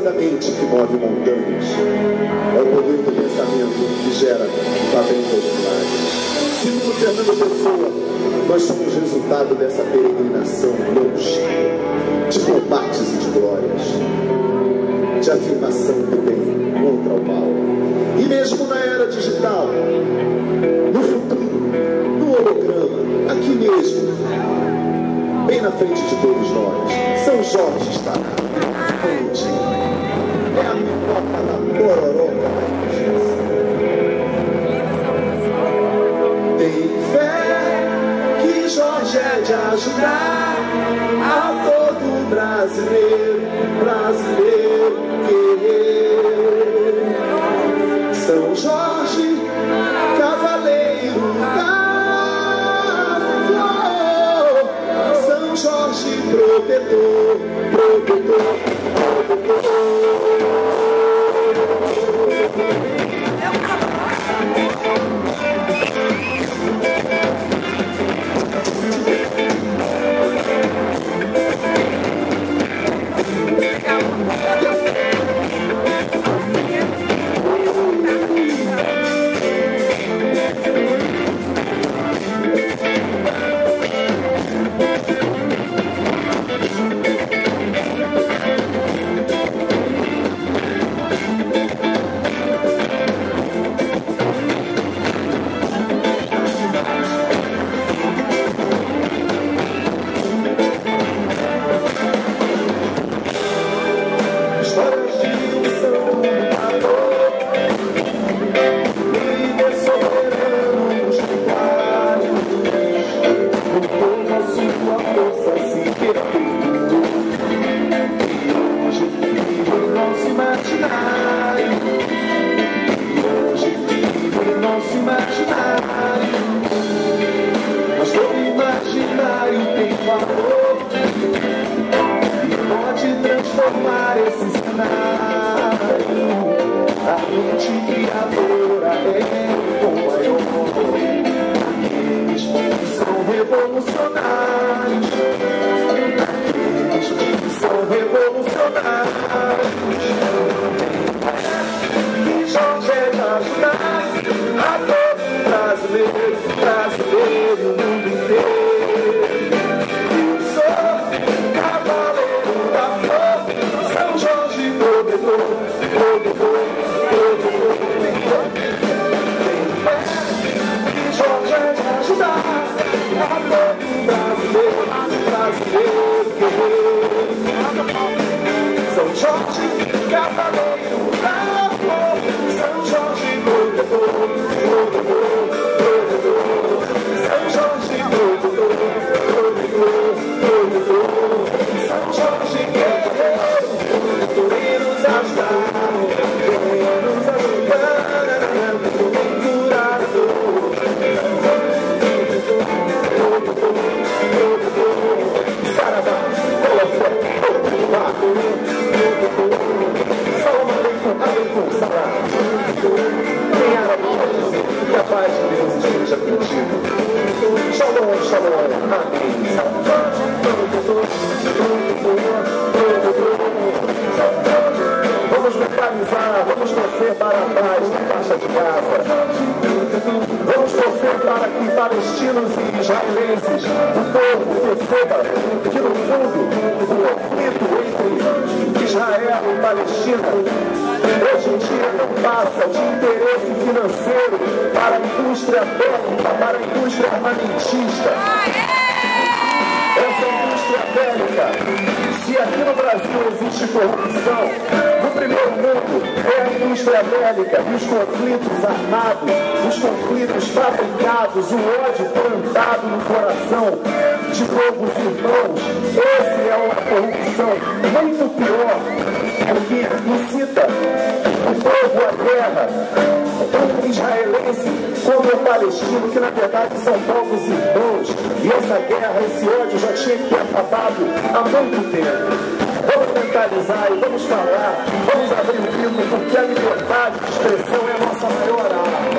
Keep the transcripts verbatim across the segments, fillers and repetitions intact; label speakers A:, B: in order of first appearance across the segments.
A: da mente que move montanhas. É o poder do pensamento que gera laventas milagres. Segundo Fernando Pessoa, nós somos resultado dessa peregrinação longínqua de combates e de glórias, de afirmação do bem contra o mal. E mesmo na era digital, no futuro, no holograma, aqui mesmo, bem na frente de todos nós, São Jorge está na frente. É a pipoca da pororoca da injustiça. Tem fé que Jorge é de ajudar a todo brasileiro, brasileiro querer. São Jorge, cavaleiro da flor. São Jorge, protetor, protetor, protetor. Vamos mentalizar, vamos torcer para a paz na faixa de Gaza. Vamos torcer para que palestinos e israelenses, o povo, perceba que no fundo o conflito entre Israel e Palestina hoje em dia não passa de interesse financeiro para a indústria bélica, para a indústria armamentista. Essa indústria bélica, se aqui no Brasil existe corrupção, no primeiro mundo é a indústria bélica e os conflitos armados, os conflitos fabricados, o ódio plantado no coração de povos irmãos. Essa é uma corrupção muito pior, porque incita o povo à guerra, tanto israelense como o palestino, que na verdade são povos irmãos, e essa guerra, esse ódio já tinha que ter acabado há muito tempo. Vamos mentalizar e vamos falar, vamos abrir o bico, porque a liberdade de expressão é a nossa maior arma.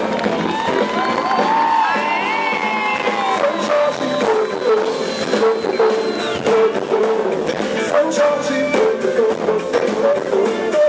A: São Jorge, São Jorge,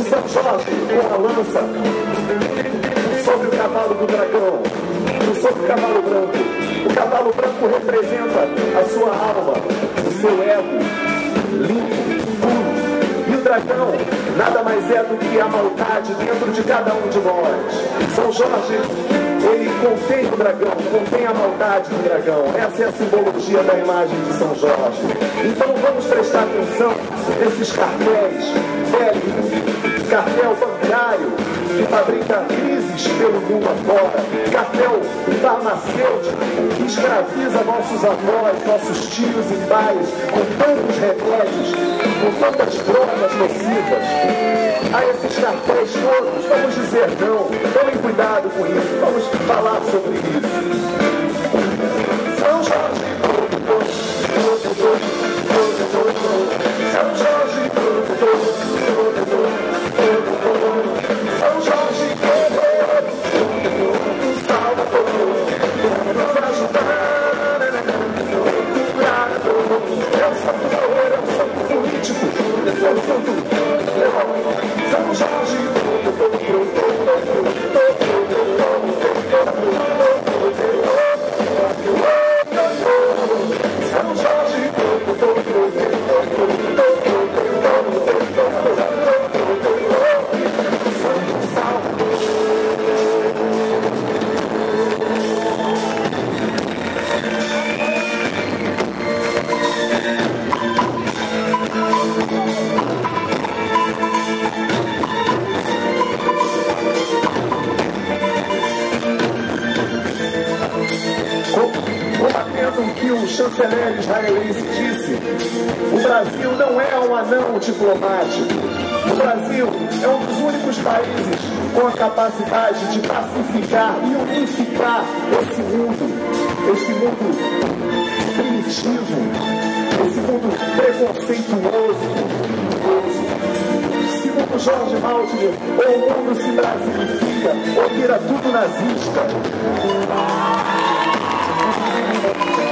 A: São Jorge com a lança sobre o cavalo do dragão, sobre o cavalo branco. O cavalo branco representa a sua alma, o seu ego, limpo, puro. E o dragão nada mais é do que a maldade dentro de cada um de nós. São Jorge, ele contém o dragão, contém a maldade do dragão. Essa é a simbologia da imagem de São Jorge. Então vamos prestar atenção nesses cartéis bélicos, cartel bancário que fabrica crises pelo mundo afora, cartel farmacêutico que escraviza nossos avós, nossos tios e pais com tantos remédios, com tantas drogas nocivas. A esses cartéis todos, vamos dizer não, tomem cuidado com isso, vamos falar sobre isso. São Jorge, São Jorge, São Jorge, Salvador, nos ajudar, curar. É o santo valor, é o santo político, é o santo leão. São Jorge, São Jorge, combatendo o que o chanceler israelense disse, o Brasil não é um anão diplomático. O Brasil é um dos únicos países com a capacidade de pacificar e unificar esse mundo, esse mundo primitivo, esse mundo preconceituoso, segundo Jorge Maltner, ou o mundo se brasilifica, ou vira tudo nazista.